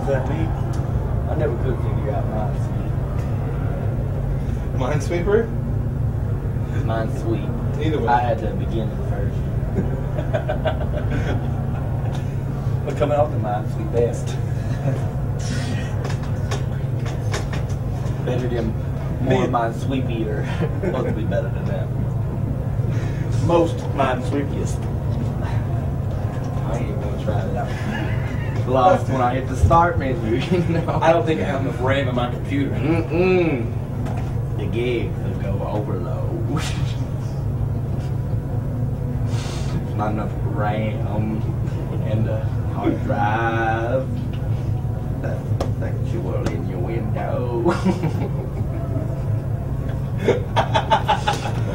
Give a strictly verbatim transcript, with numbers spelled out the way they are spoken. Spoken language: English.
that mean? I never could figure out Minesweeper. Minesweeper? Mine's sweet. Either way. I had to begin it first. But coming off the Minesweep best. Better than more Minesweepier. Supposed to be better than that. Most Minesweepiest. I ain't even gonna try it out. Lost when I hit the start menu, you know. I don't think I have enough RAM in my computer. Mm-mm. The gig could go overload. Not enough RAM and the hard drive. That's sexual in your window.